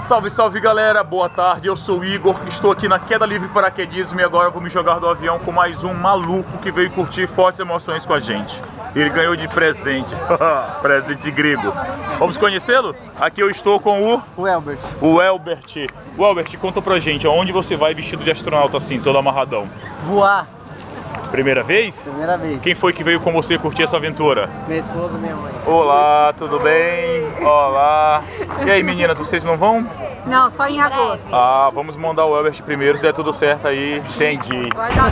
Salve, salve galera, boa tarde, eu sou o Igor, estou aqui na Queda Livre Paraquedismo e agora vou me jogar do avião com mais um maluco que veio curtir fortes emoções com a gente. Ele ganhou de presente, presente grego. Vamos conhecê-lo? Aqui eu estou com o Elbert. O Elbert. O Elbert, conta pra gente, aonde você vai vestido de astronauta assim, todo amarradão? Voar. Primeira vez? Primeira vez. Quem foi que veio com você curtir essa aventura? Minha esposa, minha mãe. Olá, tudo bem? Olá. E aí meninas, vocês não vão? Não, só em agosto. Ah, vamos mandar o Elbert primeiro, se der tudo certo aí. Entendi. Vai dar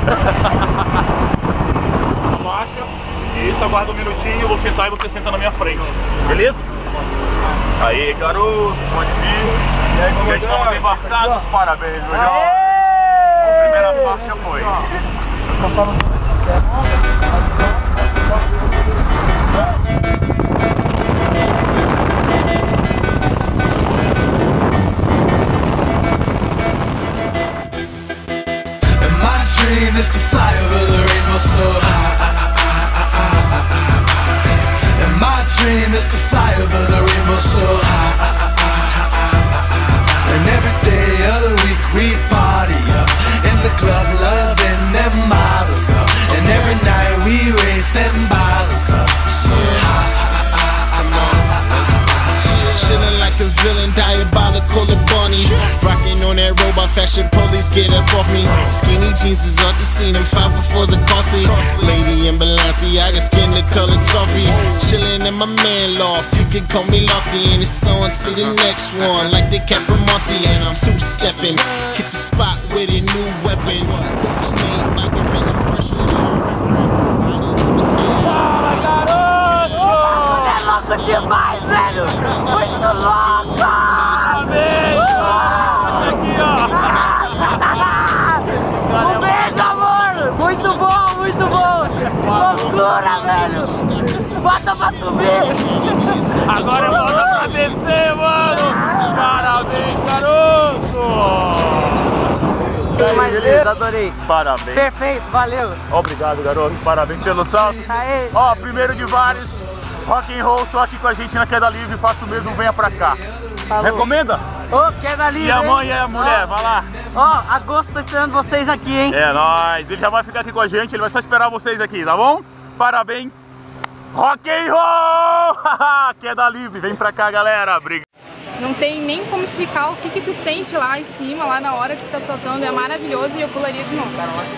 Baixa. Isso, aguarda um minutinho, eu vou sentar e você senta na minha frente. Beleza? Aí, garoto, pode vir. E aí, já estamos embarcados, parabéns, meu jovem. A primeira parte já foi. dream is to fly over the rainbow so high. And my dream is to fly over the rainbow so high. And every day of the week we party up in the club, loving them models up. And every night we raise them bottles up so high. Chillin' like a villain, diabolical and bunny. Rockin' on that robot fashion, police get up off me. Skinny jeans is off the scene and 504s are costly. Lady in Balenciaga, skin the colored toffee. Chillin' in my man loft, you can call me Lofty. And it's on to the next one, like the cat from Marcy. And I'm two-stepping, hit the spot with a new weapon. It's made by Da Vinci, fresher than a reverend. louco demais, velho! Muito louco! Um beijo, amor! Muito bom, muito bom! Loucura, velho! Bota pra subir! Agora bota pra descer, mano! Parabéns, garoto! Beleza, adorei. Parabéns! Perfeito, valeu! Obrigado, garoto! Parabéns pelo salto! Aê. Ó, primeiro de vários! Rock and roll, só aqui com a gente na Queda Livre, faça o mesmo, venha pra cá. Falou. Recomenda? Ô, Queda Livre! E a mãe hein? e a mulher, vai lá. Ó, agosto tô esperando vocês aqui, hein? É nóis, ele já vai ficar aqui com a gente, ele vai só esperar vocês aqui, tá bom? Parabéns! Rock and roll! Queda Livre, vem pra cá, galera. Obrigado. Não tem nem como explicar o que tu sente lá em cima, lá na hora que tu tá soltando, é maravilhoso e eu pularia de novo.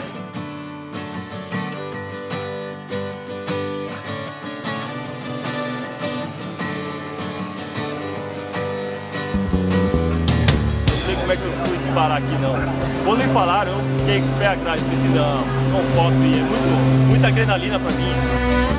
Como é que eu fui parar aqui não? Quando me falaram, eu fiquei com o pé atrás, pensei, não posso ir, é muita adrenalina pra mim.